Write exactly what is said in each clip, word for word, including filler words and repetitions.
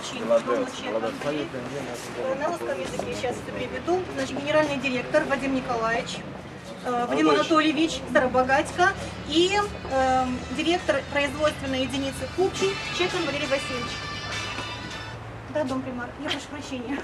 сообщение, что значит, на русском языке сейчас приведу. Значит, генеральный директор Вадим Николаевич, э, Вадим Анатольевич Старобогатько и э, директор производственной единицы Купчий Чекан Валерий Васильевич. Да, дом примар. Я прошу прощения.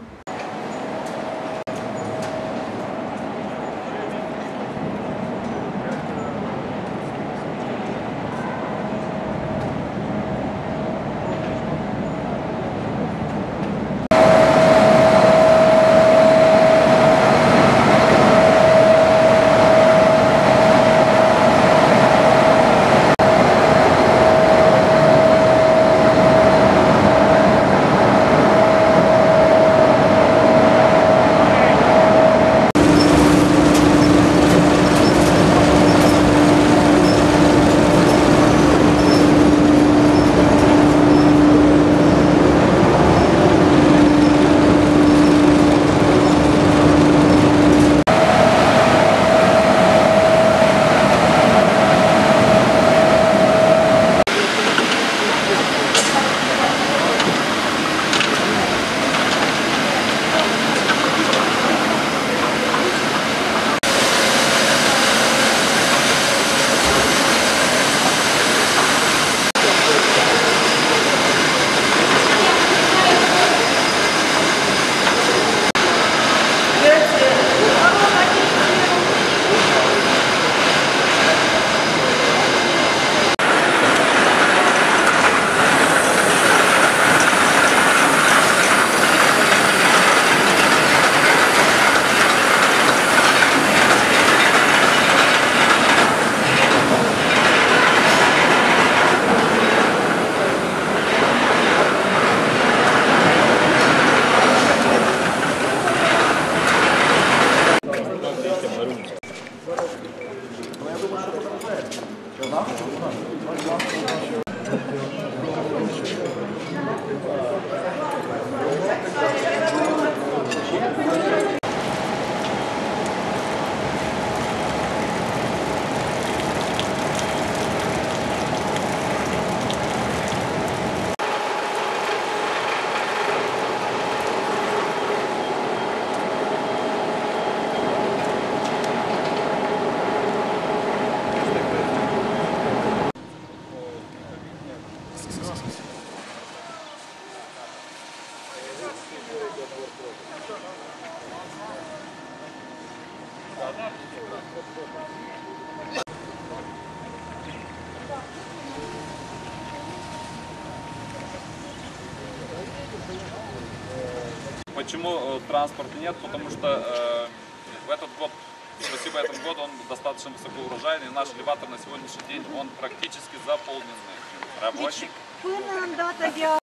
Почему транспорта нет? Потому что э, в этот год, спасибо этому году, он достаточно высокоурожайный. Наш элеватор на сегодняшний день, он практически заполненный. Рабочий.